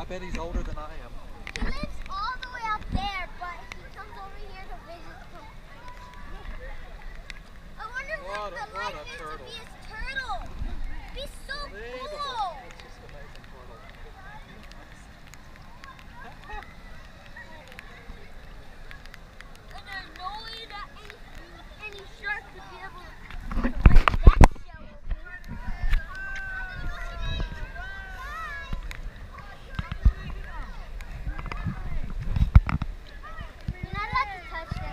bet he's older than I am. He lives all the way up there, but he comes over here to visit. I wonder what the life is to be his turtle. Be so cool. It's just an amazing turtle. And there's no way that any shark could be able to break that shell open. You're not allowed to touch them.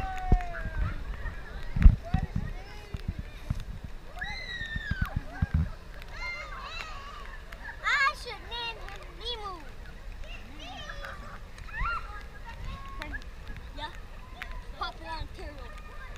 I should name him Nemo. Yeah? Popular on turtle.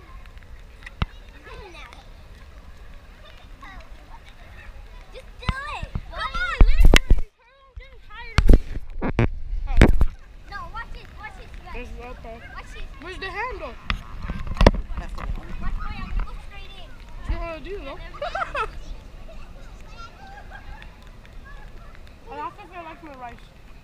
Just do it. Come on, let's turtle. I'm getting tired of it. Hey. No, watch this, you guys. It's right there. Watch this. Where's the handle? Watch boy, I'm gonna go straight in. You know what to do, though. I also feel like my rice.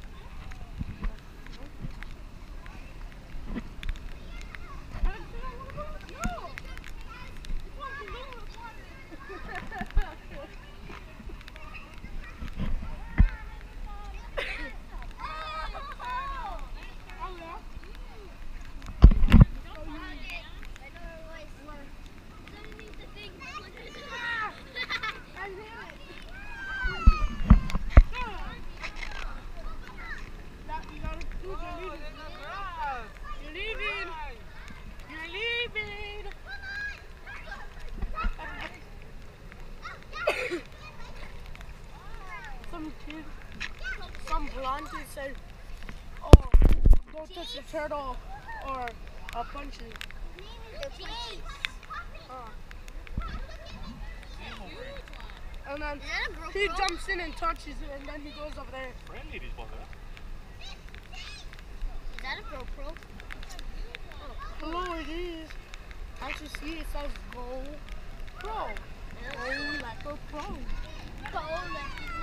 Some blonde kid said, "Oh, don't touch the turtle, or I'll punch you." And then he jumps in and touches it, and then he goes over there. Is that a GoPro? Oh, it is. I should see it says GoPro. Oh, like GoPro. Go, like